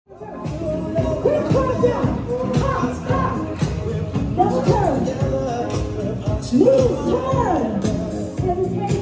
Quick cross down. Hop, hop. Double turn. Knees turn. Hesitate.